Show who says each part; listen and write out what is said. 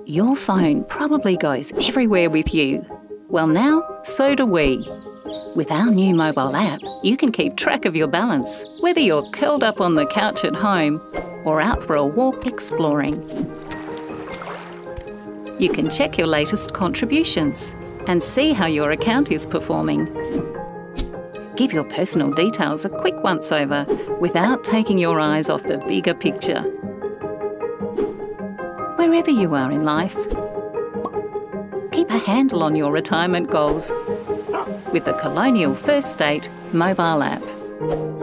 Speaker 1: Your phone probably goes everywhere with you. Well now, so do we. With our new mobile app, you can keep track of your balance, whether you're curled up on the couch at home or out for a walk exploring. You can check your latest contributions and see how your account is performing. Give your personal details a quick once-over without taking your eyes off the bigger picture. Wherever you are in life, keep a handle on your retirement goals with the Colonial First State mobile app.